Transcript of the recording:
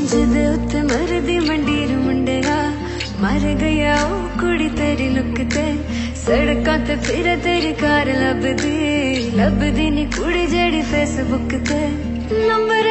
ਜਿਹਦੇ ਉੱਤੇ ਮਰਦੀ ਮੰਡੀਰ ਮੁੰਡਿਆ ਮਰ ਗਿਆ ਉਹ ਕੁੜੀ ਤੇਰੀ ਲੁੱਕ ਤੇ ਸੜਕਾਂ ਤੇ ਫਿਰ ਤੇਰੀ ਕਾਰ ਲੱਭਦੀ ਨੀ ਕੁੜੀ ਜਿਹੜੀ ਫੇਸਬੁੱਕ ਤੇ ਨੰਬਰ